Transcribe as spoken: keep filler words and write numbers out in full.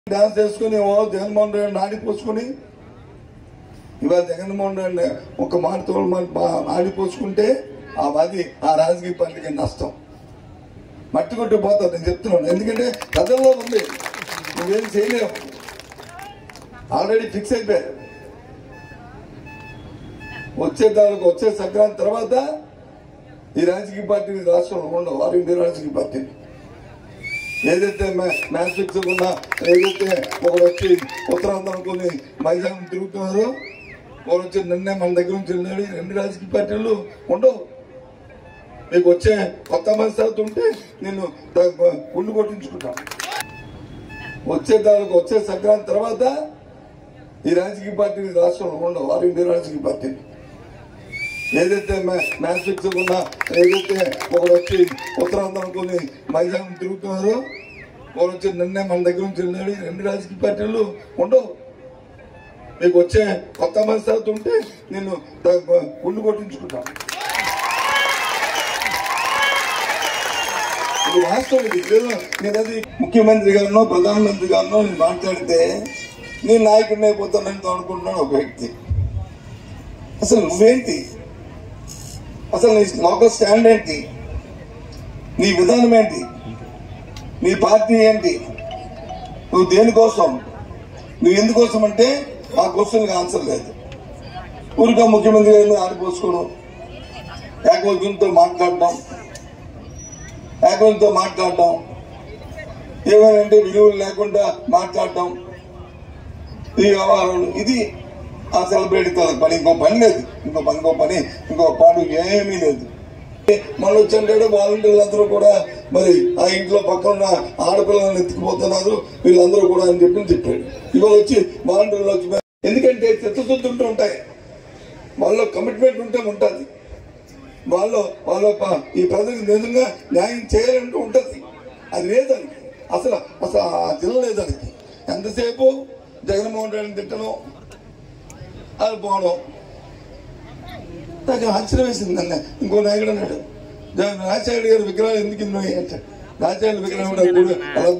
Dance చేసుకుని ఓ జగన్మోహన్ రెడ్డి నాడిపోసుకుని ఇవాళ జగన్మోహన్ రెడ్డి ఒక మాటతో నాడిపోసుకుంటే ఆ అది ఆ రాజకీయ పార్టీకి నష్టం మట్టి కొట్టి పోతుంది నేను చెప్తున్నాను. ఎందుకంటే కథల్లో ఉంది, నువ్వేం చేయలేవు, ఆల్రెడీ ఫిక్స్ అయిపోయారు. వచ్చే దానికి వచ్చే సంక్రాంతి తర్వాత ఈ రాజకీయ పార్టీని రాష్ట్రంలో ఉండవు, వారి ఇండియా రాజకీయ పార్టీని ఏదైతే మ్యాచ్ ఫిక్స్ ఉన్నా, ఏదైతే ఒకడు వచ్చి ఉత్తరాంధ్ర అనుకుని మైదానం తిరుగుతున్నారో ఒకడు వచ్చి నిన్నే మన దగ్గర నుంచి వెళ్ళాడు. రెండు రాజకీయ పార్టీలు ఉండవు. మీకు వచ్చే కొత్త మనస్తత్వం ఉంటే నేను గుండు కొట్టించుకుంటాను. వచ్చే దానికి వచ్చే సంక్రాంతి తర్వాత ఈ రాజకీయ పార్టీని రాష్ట్రంలో ఉండవు, వారి ఇండియా రాజకీయ పార్టీని ఏదైతే మ్యాచ్ ఫిక్స్ ఉన్నా, ఏదైతే ఒకడు వచ్చి ఉత్తరాంధ్ర అనుకుని మైదానం తిరుగుతున్నారో ఒకడు వచ్చి నిన్నే మన దగ్గర నుంచి వెళ్ళాడు. రెండు రాజకీయ పార్టీలు ఉండవు. మీకు వచ్చే కొత్త మనస్తత్వం ఉంటే నేను గుండు కొట్టించుకుంటాను. ఇది వాస్తవం. ఇది లేదు నేను అది ముఖ్యమంత్రి గారినో ప్రధానమంత్రి గారినో నేను మాట్లాడితే నేను నాయకుడిని అయిపోతానని అనుకుంటున్నాను ఒక వ్యక్తి. అసలు నువ్వేంటి, అసలు నీ లోకల్ స్టాండ్ ఏంటి, నీ విధానం ఏంటి, నీ పార్టీ ఏంటి, నువ్వు దేనికోసం, నువ్వు ఎందుకోసం అంటే ఆ క్వశ్చన్కి ఆన్సర్ లేదు. ఊరిగా ముఖ్యమంత్రి గారిని ఆడిపోసుకోవడం, ఏకవచనంతో మాట్లాడడం, ఏకవచనంతో మాట్లాడడం, ఏమైనా విలువలు లేకుండా మాట్లాడడం, ఈ వ్యవహారాలు, ఇది ఆ సెలబ్రిటీ పని. ఇంకో పని లేదు, ఇంకో పని ఇంకో పని ఇంకో పాడు ఏమీ లేదు. మన వచ్చంటే వాలంటీర్లు అందరూ కూడా మరి ఆ ఇంట్లో పక్కన ఆడపిల్లలను ఎత్తుకుపోతున్నారు వీళ్ళందరూ కూడా అని చెప్పి చెప్పాడు. ఇవాళ వచ్చి వాలంటీర్లు వచ్చి, ఎందుకంటే చిత్తశుద్ధి ఉంటాయి, వాళ్ళలో కమిట్మెంట్ ఉంటే ఉంటుంది, వాళ్ళు వాళ్ళ ఈ ప్రజలకు నిజంగా న్యాయం చేయాలంటూ ఉంటుంది. అది లేదానికి అసలు అసలు ఆ జిల్లా లేదానికి. ఎంతసేపు జగన్మోహన్ రెడ్డిని తిట్టడం, అది పోవడం. నాకు ఆశ్చర్యం వేసింది. నన్ను ఇంకో నాయకుడు అన్నాడు, రాజశేఖర గారి విగ్రహాలు ఎందుకు ఇన్నాయి అంటే, రాజశేఖర విగ్రహం